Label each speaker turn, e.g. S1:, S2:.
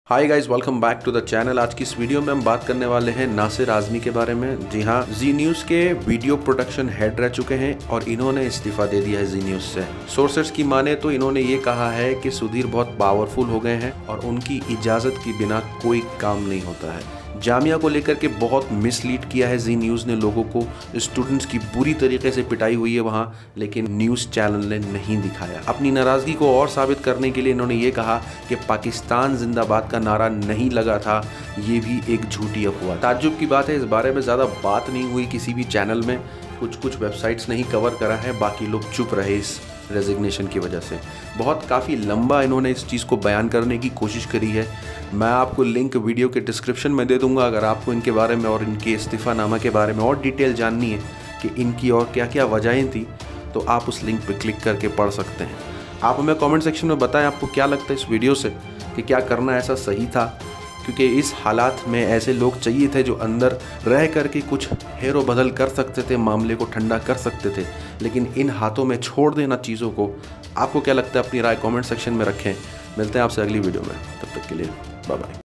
S1: Hi guys, welcome back to the channel. आज की इस वीडियो में हम बात करने वाले हैं नासिर आजमी के बारे में। जी हाँ, जी न्यूज़ के वीडियो प्रोडक्शन हेड रह चुके हैं और इन्होंने इस्तीफा दे दिया है जी न्यूज़ से। सोर्सेस की माने तो इन्होंने ये कहा है कि सुधीर बहुत पावरफुल हो गए हैं और उनकी इजाज़त के बिना कोई काम नहीं होता है। जामिया को लेकर के बहुत मिसलीड किया है जी न्यूज़ ने लोगों को। स्टूडेंट्स की बुरी तरीके से पिटाई हुई है वहाँ, लेकिन न्यूज़ चैनल ने नहीं दिखाया। अपनी नाराज़गी को और साबित करने के लिए इन्होंने ये कहा कि पाकिस्तान जिंदाबाद का नारा नहीं लगा था, ये भी एक झूठी अफवाह। ताज्जुब की बात है, इस बारे में ज़्यादा बात नहीं हुई किसी भी चैनल में। कुछ वेबसाइट्स ने ही कवर करा है, बाकी लोग चुप रहे इस रेजिग्नेशन की वजह से। काफ़ी लंबा इन्होंने इस चीज़ को बयान करने की कोशिश करी है। मैं आपको लिंक वीडियो के डिस्क्रिप्शन में दे दूंगा। अगर आपको इनके बारे में और इनके इस्तीफ़ानामा के बारे में और डिटेल जाननी है कि इनकी और क्या क्या वजहें थी, तो आप उस लिंक पर क्लिक करके पढ़ सकते हैं। आप हमें कमेंट सेक्शन में बताएं आपको क्या लगता है इस वीडियो से, कि क्या करना ऐसा सही था, क्योंकि इस हालात में ऐसे लोग चाहिए थे जो अंदर रह करके कुछ हेरो बदल कर सकते थे, मामले को ठंडा कर सकते थे, लेकिन इन हाथों में छोड़ देना चीज़ों को। आपको क्या लगता है, अपनी राय कमेंट सेक्शन में रखें। मिलते हैं आपसे अगली वीडियो में, तब तक के लिए बाय बाय।